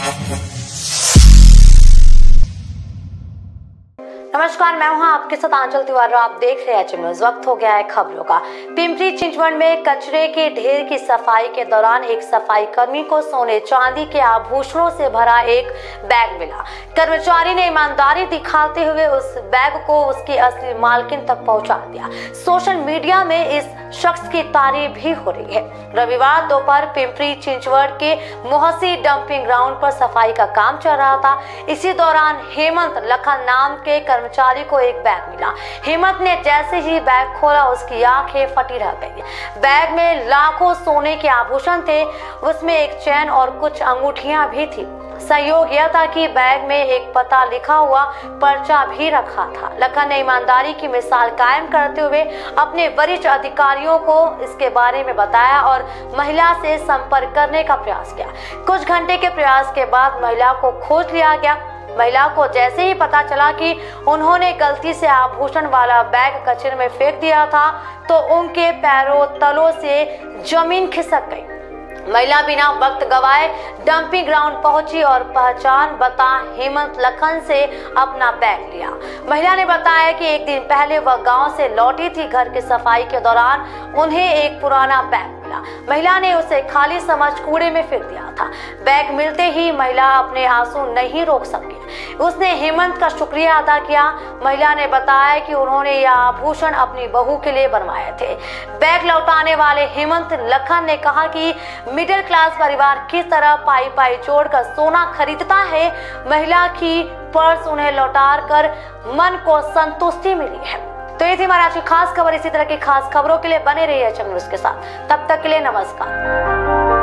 नमस्कार, मैं हूं आपके साथ आंचल तिवारी। आप देख रहे हैं एचएम न्यूज़। वक्त हो गया है खबरों का। पिंपरी चिंचवड में कचरे के ढेर की सफाई के दौरान एक सफाई कर्मी को सोने चांदी के आभूषणों से भरा एक बैग मिला। कर्मचारी ने ईमानदारी दिखाते हुए उस बैग को उसकी असली मालकिन तक पहुंचा दिया। सोशल मीडिया में इस शख्स की तारीफ भी हो रही है। रविवार दोपहर पिंपरी चिंचवड के मोहसी डंपिंग ग्राउंड पर सफाई का काम चल रहा था। इसी दौरान हेमंत लखन नाम के कर्मचारी को एक बैग मिला। हेमंत ने जैसे ही बैग खोला, उसकी आंखें फटी रह गई। बैग में लाखों सोने के आभूषण थे। उसमें एक चैन और कुछ अंगूठियां भी थी। संयोग यह था कि बैग में एक पता लिखा हुआ पर्चा भी रखा था। लखन ने ईमानदारी की मिसाल कायम करते हुए अपने वरिष्ठ अधिकारियों को इसके बारे में बताया और महिला से संपर्क करने का प्रयास किया। कुछ घंटे के प्रयास के बाद महिला को खोज लिया गया। महिला को जैसे ही पता चला कि उन्होंने गलती से आभूषण वाला बैग कचरे में फेंक दिया था, तो उनके पैरों तलों से जमीन खिसक गई। महिला बिना वक्त गवाए डंपिंग ग्राउंड पहुंची और पहचान बता हेमंत लखन से अपना बैग लिया। महिला ने बताया कि एक दिन पहले वह गांव से लौटी थी। घर की सफाई के दौरान उन्हें एक पुराना बैग मिला। महिला ने उसे खाली समझ कूड़े में फेंक दिया था। बैग मिलते ही महिला अपने आंसू नहीं रोक सकी। उसने हेमंत का शुक्रिया अदा किया। महिला ने बताया कि उन्होंने यह आभूषण अपनी बहू के लिए बनवाए थे। बैग लौटाने वाले हेमंत लखन ने कहा कि मिडिल क्लास परिवार किस तरह पाई पाई जोड़कर सोना खरीदता है। महिला की पर्स उन्हें लौटाकर मन को संतुष्टि मिली है। तो ये थी हमारी आज की खास खबर। इसी तरह की खास खबरों के लिए बने रहिए एचएम न्यूज़ के साथ। तब तक के लिए नमस्कार।